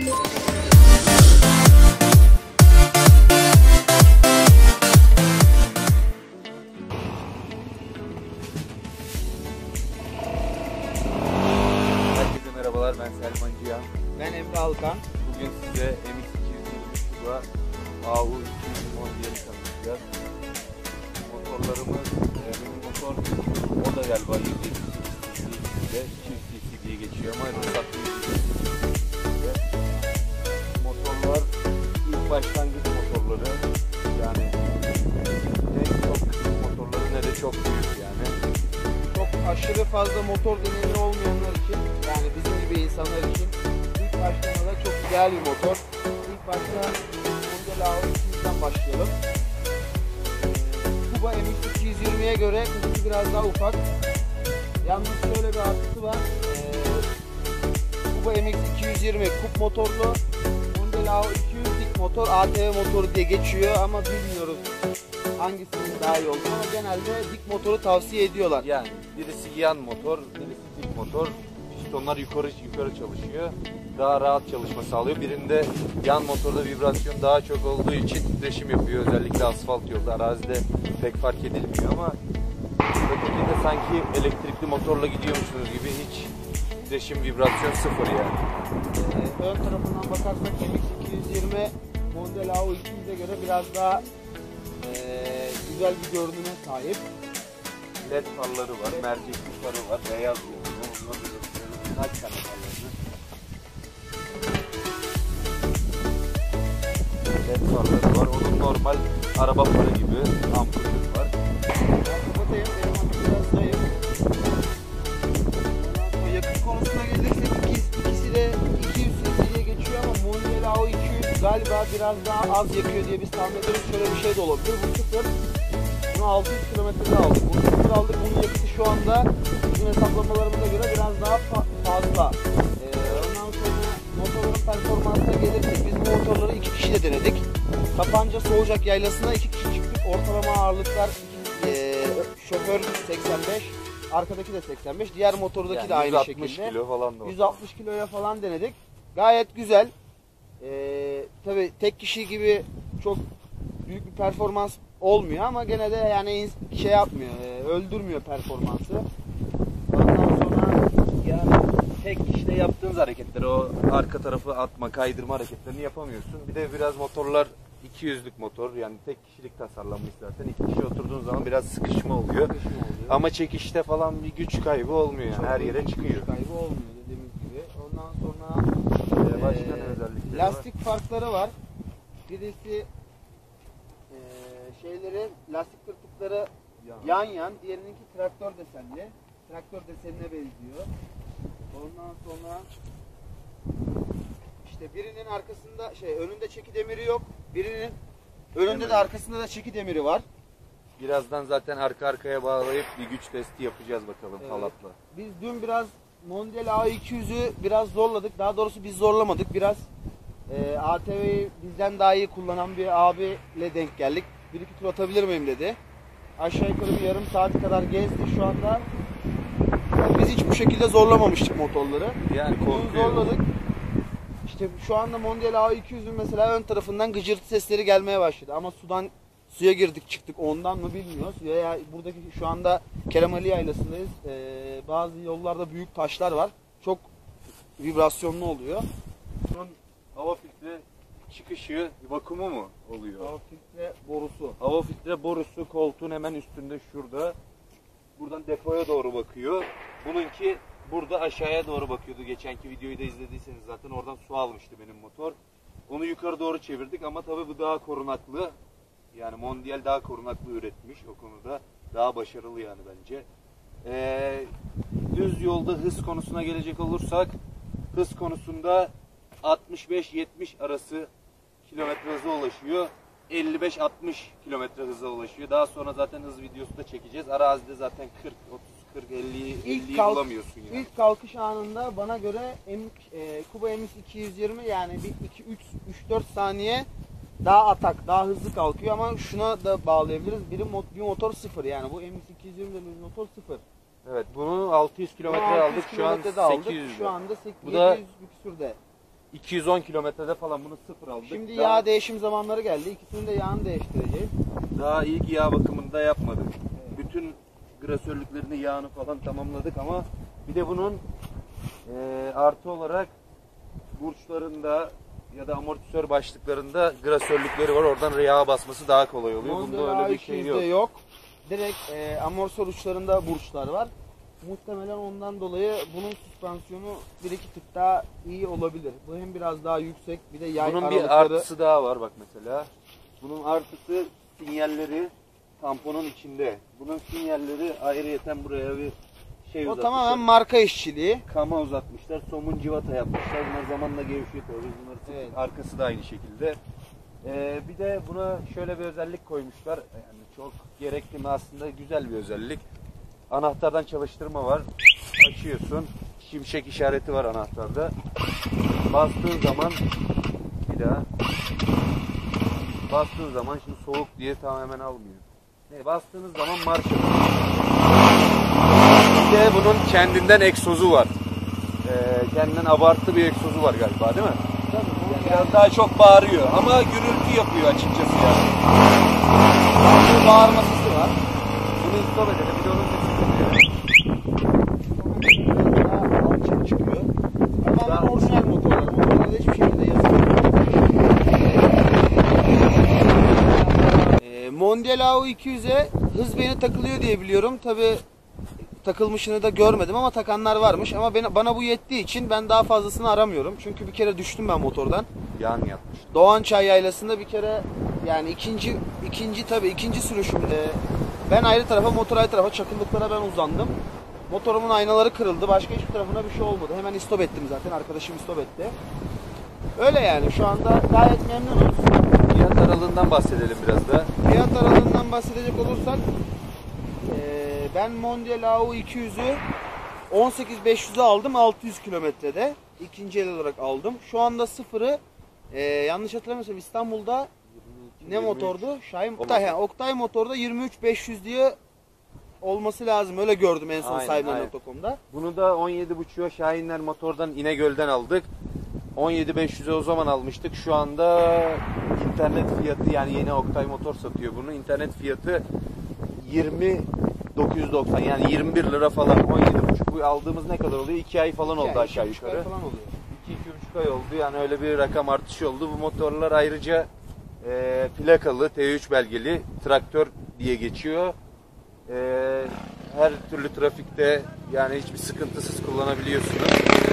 Merhabalar, ben Selman Cihan. Ben Emre Alkan. Bugün size MX-223'la AU200 Mondial'i tanıtacağız. Motorlarımız, benim motor o da galiba 170 cc de 200 cc diye geçiyor ama ruhsat 170 cc. Motorlar ilk başlangıç motorları, yani ne çok küçük motorları ne de çok büyük yani. Çok aşırı fazla motor deneyimi olmayanlar için, yani bizim gibi insanlar için ilk başlamada çok ideal bir motor. İlk başta Mondial AU200'den başlayalım. Kuba MX-220'ye göre kutusu biraz daha ufak. Yalnız şöyle bir artısı var. Kuba MX-220 kup motorlu, Mondial AU200 dik motor, ATV motoru diye geçiyor ama bilmiyoruz hangisinin daha iyi olduğunu, ama genelde dik motoru tavsiye ediyorlar. Yani birisi yan motor, birisi dik motor. Pistonlar yukarı çalışıyor. Daha rahat çalışma sağlıyor. Birinde yan motorda vibrasyon daha çok olduğu için titreşim yapıyor. Özellikle asfalt yolda, arazide pek fark edilmiyor ama ötekinde sanki elektrikli motorla gidiyormuşsunuz gibi hiç titreşim, vibrasyon sıfır yani. Ön tarafından bakarsak MX-220 Mondial AU200'e göre biraz daha güzel bir görünüme sahip. LED farları var, mercekli farı var, beyaz yanıyor. Kaç tane farlarını? LED farları var. Onun normal araba farı gibi ampulü var. Kapatayım, benim ampul biraz zayıf. Yakıt konusuna gelirsek ikisi de 200 cc'ye geçiyor ama Mondial AU200 galiba biraz daha az yakıyor diye biz tahmin ediyoruz. Şöyle bir şey de olabilir. Bu sıfır. Bunu 600 kilometrede aldık. Bunu sıfır aldık. Bunun yakıtı şu anda bizim hesaplamalarımıza göre biraz daha fazla. Ondan sonra motorların performansına gelirsek biz bu motorları 2 kişi de denedik. Sapanca Soğucak Yaylası'na 2 kişi çıktık. Ortalama ağırlıklar şoför 85, arkadaki de 85. Diğer motordaki Yani de aynı 160 şekilde. kilo falan da 160 kiloya falan denedik. Gayet güzel. Tabii tek kişi gibi çok büyük bir performans olmuyor ama gene de yani şey yapmıyor, öldürmüyor performansı. Ondan sonra yani tek kişide yaptığınız hareketleri, o arka tarafı atma, kaydırma hareketlerini yapamıyorsun. Bir de biraz motorlar 200'lük motor, yani tek kişilik tasarlanmış zaten. İki kişi oturduğun zaman biraz sıkışma oluyor. Ama çekişte falan bir güç kaybı olmuyor yani. Her yere çıkıyor. Güç kaybı olmuyor dediğimiz gibi. Ondan sonra başka ne özellikleri lastik var? farkları var. Birisi lastik tırtıkları yan, diğerininki traktör desenli. Traktör desenine benziyor. Ondan sonra işte birinin arkasında önünde çeki demiri yok. Birinin önünde de arkasında da çeki demiri var. Birazdan zaten arka arkaya bağlayıp bir güç testi yapacağız bakalım halatla. Biz dün biraz Mondial AU200'ü biraz zorladık. Daha doğrusu biz zorlamadık. Biraz ATV'yi bizden daha iyi kullanan bir abiyle denk geldik. 1-2 tur atabilir miyim dedi. Aşağı yukarı bir yarım saat kadar gezdi şu anda. Yani biz hiç bu şekilde zorlamamıştık motorları. Yani Bunu zorladık. İşte şu anda Mondial AU200'ün mesela ön tarafından gıcırtı sesleri gelmeye başladı. Ama suya girdik çıktık, ondan mı bilmiyoruz. Buradaki şu anda Keremali Yaylası'ndayız. Bazı yollarda büyük taşlar var. Çok vibrasyonlu oluyor. Bunun hava filtre çıkışı vakumu mu oluyor? Hava filtre borusu. Hava filtre borusu koltuğun hemen üstünde şurada. Buradan depoya doğru bakıyor. Bununki burada aşağıya doğru bakıyordu. Geçenki videoyu da izlediyseniz zaten oradan su almıştı benim motor. Onu yukarı doğru çevirdik ama tabii bu daha korunaklı. Yani Mondial daha korunaklı üretmiş o konuda. Daha başarılı yani bence. Düz yolda hız konusuna gelecek olursak, hız konusunda 65-70 arası kilometre hıza ulaşıyor. 55-60 kilometre hıza ulaşıyor. Daha sonra zaten hız videosu da çekeceğiz. Arazide zaten 40, 30, 40, 50'yi bulamıyorsun yani. İlk kalkış anında bana göre Kuba MX-220 yani bir 2-3-4 saniye daha atak, daha hızlı kalkıyor ama şuna da bağlayabiliriz. Bir motor sıfır, yani bu MX-220 dediğimiz motor sıfır. Evet, bunu 600 kilometre aldık. Şu an 800. Şu anda Bu da 700 küsürde. 210 kilometrede falan bunu sıfır aldık. Şimdi Daha- yağ değişim zamanları geldi. İkisinin de yağını değiştireceğiz. Daha ilk yağ bakımını da yapmadık. Bütün grasörlüklerini, yağını falan tamamladık ama bir de bunun artı olarak burçlarında ya da amortisör başlıklarında grasörlükleri var. Oradan yağ basması daha kolay oluyor. Bunda öyle bir şey yok. yok. Direkt amortisör uçlarında burçlar var. Muhtemelen ondan dolayı bunun süspansiyonu bir iki tık daha iyi olabilir. Bu hem biraz daha yüksek, bir de yay Bunun aralıkları. bir artısı daha var bak mesela. Bunun artısı sinyalleri tamponun içinde. Bunun sinyalleri ayrıyeten buraya bir şey O uzatmışlar. tamamen marka işçiliği. Kama uzatmışlar. Somun civata yapmışlar. Bunlar zamanla gevşiyor tabii. Bunlar Evet. arkası da aynı şekilde. Bir de buna şöyle bir özellik koymuşlar. Yani çok gerekli mi aslında, güzel bir özellik. Anahtardan çalıştırma var. Açıyorsun. Şimşek işareti var anahtarda. Bastığın zaman bir daha bastığın zaman şimdi soğuk diye tamamen almıyor. Bastığınız zaman marş yapıyor. Bir de bunun kendinden egzozu var. Kendinden abartı bir egzozu var galiba, değil mi? Tabii bu Yani biraz daha çok bağırıyor ama gürültü yapıyor açıkçası yani. bir bağırma sesi var. Bunu stop edelim. Bir de onun sesini duyuyor. Daha alçak çıkıyor. Tamamen Daha- orijinal motorlar. Motorlarda hiçbir şekilde yazıyor. Mondial AO 200'e hız beni takılıyor diye biliyorum. Tabi takılmışını da görmedim ama takanlar varmış. Ama bana bu yettiği için ben daha fazlasını aramıyorum. Çünkü bir kere düştüm ben motordan. Yan yatmış. Doğançay Yaylası'nda bir kere, yani ikinci sürüşümde ben ayrı tarafa, motor ayrı tarafa, çakıllıklara ben uzandım. Motorumun aynaları kırıldı. Başka hiçbir tarafına bir şey olmadı. Hemen istop ettim zaten. Arkadaşım istop etti. Öyle yani, şu anda gayet memnunuz. Fiyat aralığından bahsedelim biraz da. Fiyat aralığından bahsedecek olursak ben Mondial AO 200'ü 18.500'e aldım, 600 kilometrede. İkinci el olarak aldım. Şu anda sıfırı yanlış hatırlamıyorsam İstanbul'da ne 23. motordu? Şahin O Oktay, Oktay motorda 23.500 diye olması lazım. Öyle gördüm en son Aynen, sahibinden.com'da. Bunu da 17.5'a Şahinler Motor'dan İnegöl'den aldık. 17.500'e o zaman almıştık. Şu anda internet fiyatı, yani yeni Oktay Motor satıyor bunu. İnternet fiyatı 20.990, yani 21 lira falan. 17.5 bu aldığımız ne kadar oluyor? 2 ay falan oldu Yani aşağı 2,5 ay yukarı. falan oluyor. 2-2,5 ay oldu. Yani öyle bir rakam artışı oldu. Bu motorlar ayrıca plakalı, T3 belgeli, traktör diye geçiyor. Her türlü trafikte yani hiçbir sıkıntısız kullanabiliyorsunuz.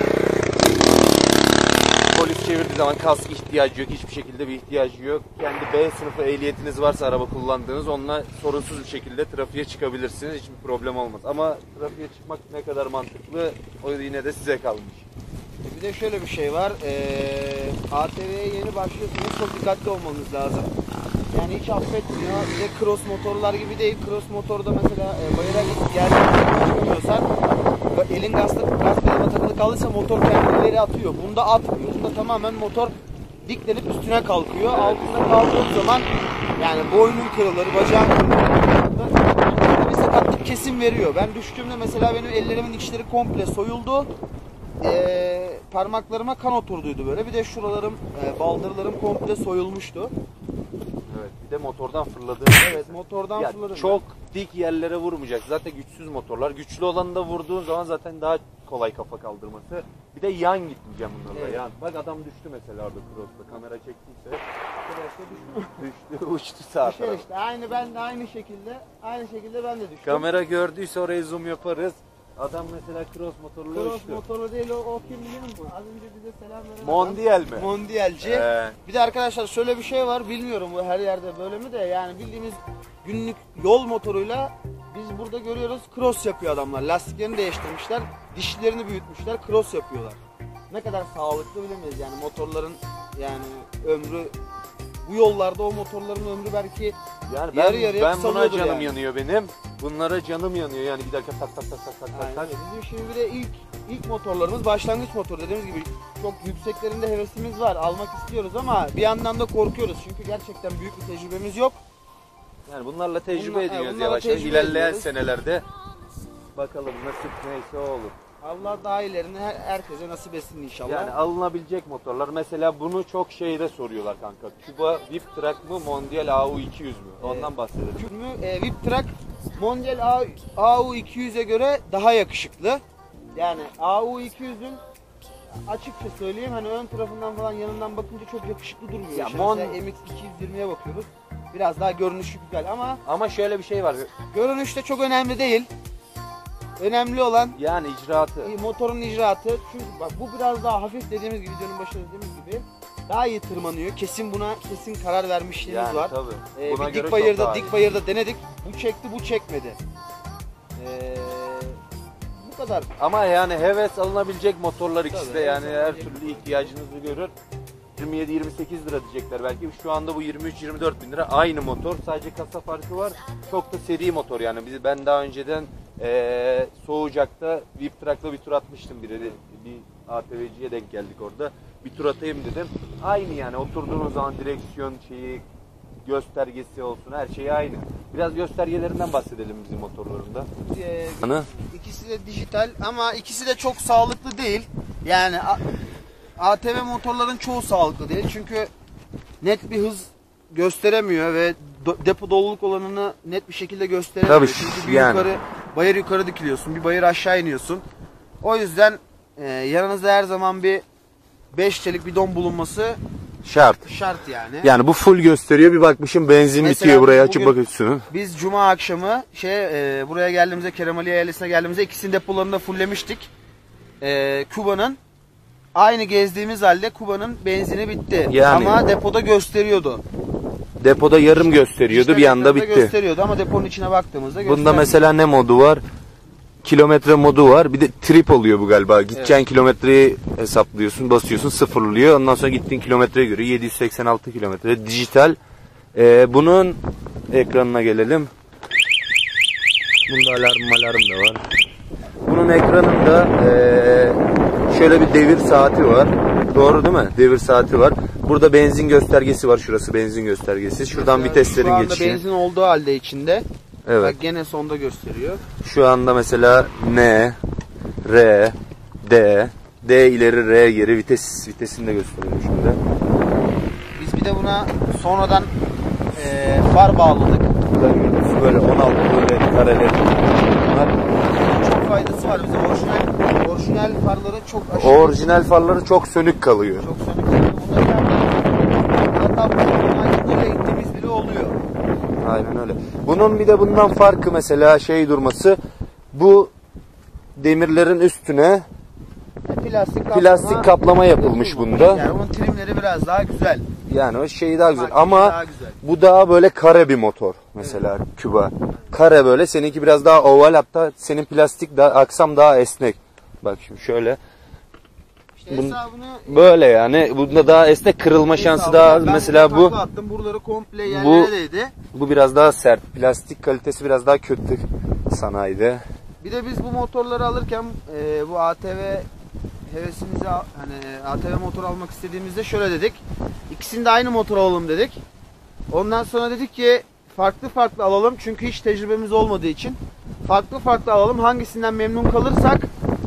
Polis çevirdiği zaman kask ihtiyacı yok. Hiçbir şekilde bir ihtiyacı yok. Kendi B sınıfı ehliyetiniz varsa araba kullandığınız, onunla sorunsuz bir şekilde trafiğe çıkabilirsiniz. Hiçbir problem olmaz. Ama trafiğe çıkmak ne kadar mantıklı, o yine de size kalmış. Bir de şöyle bir şey var. ATV'ye yeni başlıyorsunuz. Çok dikkatli olmanız lazım. Yani hiç affetmiyor. Bir de cross motorlar gibi değil. Cross motorda mesela bayıra geldiğinde çıkamıyorsan, elin gaz pedalına takılı kaldıysa motor kendini ileri atıyor. Bunda atmıyor. Bunda tamamen motor diklenip üstüne kalkıyor. Altında kaldığı zaman yani boynun kırılır, bacağın kırılır. Bir sakatlık kesin veriyor. Ben düştüğümde mesela benim ellerimin içleri komple soyuldu. Parmaklarıma kan oturduydu böyle. Bir de şuralarım, baldırlarım komple soyulmuştu. Evet, bir de motordan fırladı. Evet, motordan Ya fırladım. çok dik yerlere vurmayacak. Zaten güçsüz motorlar. Güçlü olanı da vurduğun zaman zaten daha kolay kafa kaldırması. Bir de yan gitmeyeceğim bunlarla. Evet. Yan. Bak adam düştü mesela orada cross'ta. Kamera çektiyse Ben. düştü, uçtu sağa Şey tarafa. işte ben de aynı şekilde ben de düştüm. Kamera gördüyse oraya zoom yaparız. Adam mesela cross motorla Cross uçtu. motoru değil, o kim biliyor musun? Az önce bize selam veren adam. Mondial mi? Mondialci. Bir de arkadaşlar şöyle bir şey var, bilmiyorum bu her yerde böyle mi de, yani bildiğimiz günlük yol motoruyla biz burada görüyoruz, cross yapıyor adamlar. Lastiklerini değiştirmişler, dişlerini büyütmüşler, cross yapıyorlar. Ne kadar sağlıklı bilemeyiz yani motorların, yani ömrü, bu yollarda o motorların ömrü belki Yani yarı yarıya ben buna kısalıyordur canım yani. yanıyor benim. Bunlara canım yanıyor yani, bir dakika tak tak tak tak tak Aynen tak. öyle. Bizim şimdi bir de ilk motorlarımız başlangıç motoru, dediğimiz gibi çok yükseklerinde hevesimiz var, almak istiyoruz ama bir yandan da korkuyoruz çünkü gerçekten büyük bir tecrübemiz yok. Yani bunlarla tecrübe Bunlar- ediyoruz bunlarla yavaş yavaş. tecrübe İlerleyen ediyoruz. senelerde bakalım nasip neyse o olur. Allah daha iyilerini herkese nasip etsin inşallah. Yani alınabilecek motorlar. Mesela bunu çok şeyde soruyorlar kanka. Cuba VIP Track mı, Mondial AU200 mü? Ondan bahsedelim. VIP Track Mondial AU200'e göre daha yakışıklı. Yani AU200'ün açıkça söyleyeyim hani ön tarafından falan yanından bakınca çok yakışıklı durmuyor. Ya Mesela MX220'ye bakıyoruz. Biraz daha görünüşü güzel ama şöyle bir şey var. görünüşte çok önemli değil. Önemli olan Yani icraatı. motorun icraatı. Çünkü bak bu biraz daha hafif dediğimiz gibi, videonun başında dediğimiz gibi daha iyi tırmanıyor. Kesin karar vermişliğimiz Yani var. tabii. Buna Bir göre dik bayırda denedik. Bu çekti, bu çekmedi. Bu kadar. Ama yani heves alınabilecek motorlar ikisi Tabii, de yani heves her alınabilecek. türlü ihtiyacınızı görür. 27-28 lira diyecekler belki. Şu anda bu 23-24 bin lira aynı motor. Sadece kasa farkı var. Çok da seri motor yani. Ben daha önceden Soğucak'ta VIP Track'la bir tur atmıştım. Bir ATV'ciye denk geldik orada. Bir tur atayım dedim. Aynı yani oturduğunuz zaman direksiyon şeyi, göstergesi olsun her şey aynı. Biraz göstergelerinden bahsedelim bizim motorlarında. İkisi de dijital ama ikisi de çok sağlıklı değil. Yani ATV motorların çoğu sağlıklı değil. Çünkü net bir hız gösteremiyor ve depo doluluk olanını net bir şekilde gösteremiyor. Tabii, Çünkü bir yani. bayır yukarı dikiliyorsun, bir bayır aşağı iniyorsun. O yüzden yanınızda her zaman bir 5 litrelik bidon bulunması Şart. yani. Yani bu full gösteriyor. Bir bakmışım benzin Mesela bitiyor, buraya bugün açıp bakıyorsun. Biz cuma akşamı buraya geldiğimizde, Keremaliye ailesine geldiğimizde ikisinin depolarını da fulllemiştik. Kuba'nın aynı gezdiğimiz halde Kuba'nın benzini bitti. Yani. Ama depoda gösteriyordu. Depoda yarım gösteriyordu, bir anda bitti. Gösteriyordu ama deponun içine baktığımızda Bunda göstermiyor. mesela ne modu var? Kilometre modu var. Bir de trip oluyor bu galiba. Gideceğin kilometreyi hesaplıyorsun, basıyorsun, sıfırlıyor. Ondan sonra gittiğin kilometreye göre 786 kilometre. Dijital. Bunun ekranına gelelim. Bunda alarm da var. Bunun ekranında şöyle bir devir saati var. Doğru değil mi? Devir saati var. Burada benzin göstergesi var. Şurası benzin göstergesi. Şuradan Mesela viteslerin geçişi. Şu anda benzin olduğu halde içinde. Evet. Bak gene sonda gösteriyor. Şu anda mesela N, R, D ileri R geri vitesini de gösteriyor şimdi. Biz bir de buna sonradan far bağladık. Böyle 16 böyle kareler. Bunlar Çok faydası var bize. Orijinal farları çok aşırı. orijinal farları çok sönük kalıyor. Çok sönük. Hatta bu böyle gittiğimiz bile oluyor. Aynen öyle. Bunun bir de bundan farkı mesela durması, bu demirlerin üstüne plastik kaplama yapılmış bunda. Yani onun trimleri biraz daha güzel. Yani o şey daha güzel Farkı ama daha güzel. bu daha böyle kare bir motor mesela Küba. Kare böyle, seninki biraz daha oval, hatta senin plastik daha, aksam daha esnek. Bak şimdi şöyle. İşte hesabını Böyle yani bunda daha esnek, kırılma şansı daha az. Ben Mesela bu attım, buraları komple yerlere değdi. bu biraz daha sert. Plastik kalitesi biraz daha kötü sanayide. Bir de biz bu motorları alırken bu ATV hevesimizi, hani ATV motor almak istediğimizde şöyle dedik. İkisini de aynı motor alalım dedik. Ondan sonra dedik ki farklı alalım çünkü hiç tecrübemiz olmadığı için. Farklı alalım. Hangisinden memnun kalırsak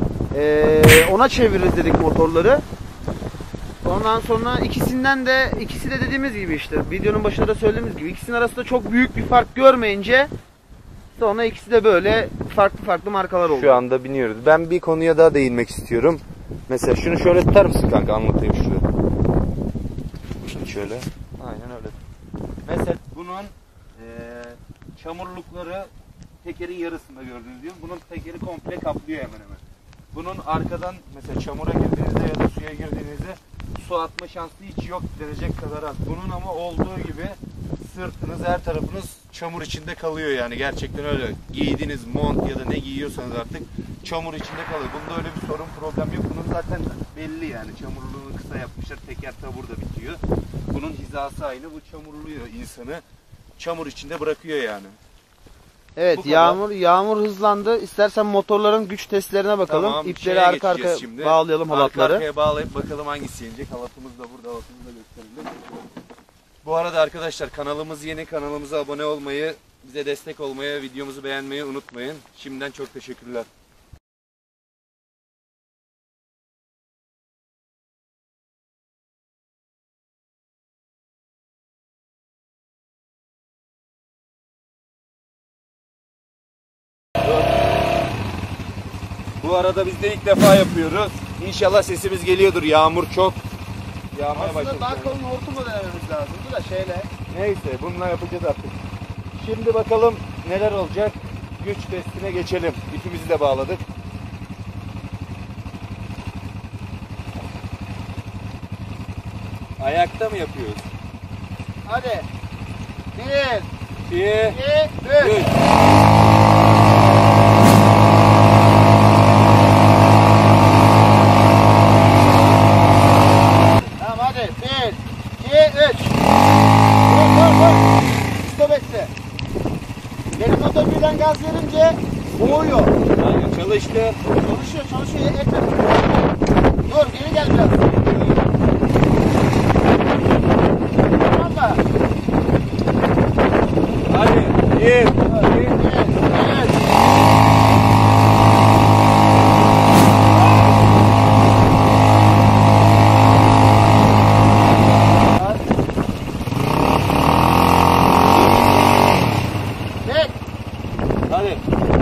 ona çeviririz dedik motorları. Ondan sonra ikisi de dediğimiz gibi işte videonun başında da söylediğimiz gibi ikisinin arasında çok büyük bir fark görmeyince sonra ikisi de böyle farklı markalar oldu. Şu anda biniyoruz. Ben bir konuya daha değinmek istiyorum. Mesela şunu şöyle tutar mısın kanka, anlatayım şunu. Şöyle. Aynen öyle. Mesela bunun çamurlukları tekerin yarısında gördüğünüz gibi. Bunun tekeri komple kaplıyor hemen hemen. Bunun arkadan mesela çamura girdiğinizde ya da suya girdiğinizde su atma şansı hiç yok denecek kadar az. Bunun ama olduğu gibi sırtınız, her tarafınız çamur içinde kalıyor yani, gerçekten öyle. Giydiğiniz mont ya da ne giyiyorsanız artık çamur içinde kalıyor. Bunda öyle bir sorun, problem yok. Bunun zaten belli yani, çamurluğunu kısa yapmışlar. Teker ta burada bitiyor. Bunun hizası aynı, bu çamurluyor insanı. Çamur içinde bırakıyor yani. Evet, yağmur hızlandı. İstersen motorların güç testlerine bakalım. Tamam, İpleri arka arkaya bağlayalım, halatları. Arka arkaya bağlayıp bakalım hangisi yenecek. Halatımız da burada, halatımızı da gösterelim. Bu arada arkadaşlar, kanalımız yeni. Kanalımıza abone olmayı, bize destek olmayı, videomuzu beğenmeyi unutmayın. Şimdiden çok teşekkürler. Bu arada biz de ilk defa yapıyoruz. İnşallah sesimiz geliyordur. Yağmur çok yağmaya başladı. Aslında daha kalın hortumla denememiz lazımdı da şeyle. Neyse bununla yapacağız artık. Şimdi bakalım neler olacak. Güç testine geçelim. İpimizi de bağladık. Ayakta mı yapıyoruz? Hadi. 1, 2, 2, 3. 3. Tamam hadi. 1, 2, 3. Dur. Stop etti. Benim motor birden gaz verince boğuyor. Aynen çalıştı. Çalışıyor. Etme. Dur geri gel biraz. Tamam mı? Hadi. 1, 2, 3. Hadi.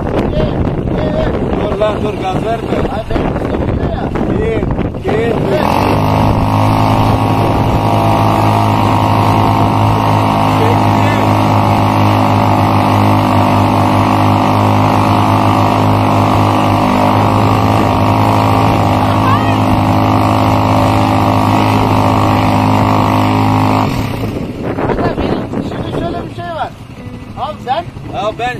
Dur lan dur gaz verme. Ay benim kızım ya. 1, 2, 3. Şimdi şöyle bir şey var. Abi sen Ya ben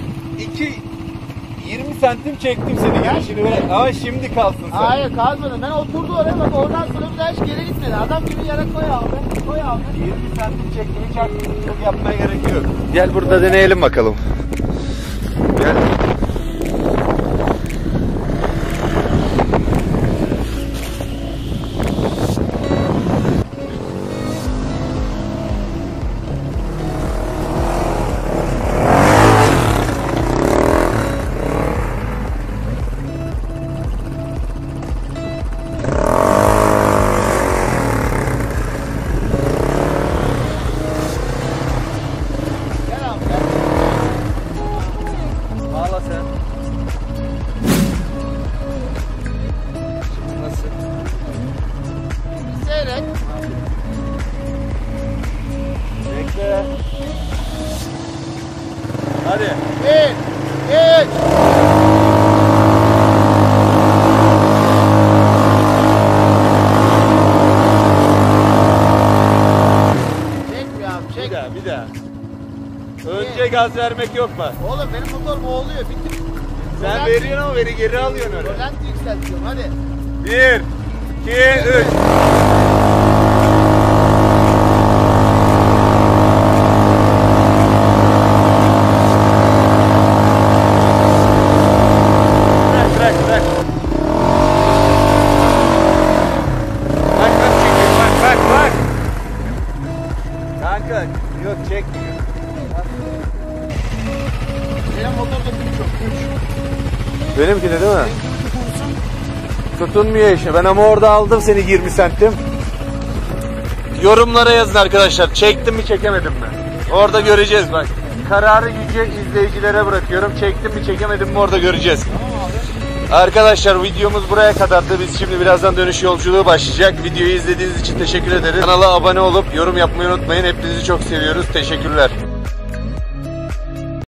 20 santim çektim seni gelişini ve ama şimdi kalsın sen. hayır kalmadı. Ben oturdu oraya bak oradan sonra bir daha hiç geri gitmedi. Adam gibi yere koy abi. Koy abi. 20 santim çektim hiç aklımızlık yapmaya gerek yok. Gel burada deneyelim bakalım. Gel. Gel abi gel. Bağla sen. Şimdi nasıl? Bir seyret. Bekle. Hadi. 1, 2, 3. Çekmiyor abi çek. Bir daha. Önce gaz vermek yok mu? Oğlum benim motor boğuluyor. Bitti. Sen veriyorsun ama beni geri alıyorsun öyle. Rolantı yükseltiyorum hadi. 1, 2, 3. Bırak. Bak çekiyor, bak. Kanka, yok çekmiyor. Benim motorda güç çok güç. Benimki de değil mi? Tutunmuyor işte. Ben ama orada aldım seni 20 santim. Yorumlara yazın arkadaşlar. Çektim mi çekemedim mi? Orada göreceğiz bak. Kararı yüce izleyicilere bırakıyorum. Çektim mi çekemedim mi orada göreceğiz. Arkadaşlar videomuz buraya kadardı. Biz şimdi birazdan dönüş yolculuğu başlayacak. Videoyu izlediğiniz için teşekkür ederiz. Kanala abone olup yorum yapmayı unutmayın. Hepinizi çok seviyoruz. Teşekkürler.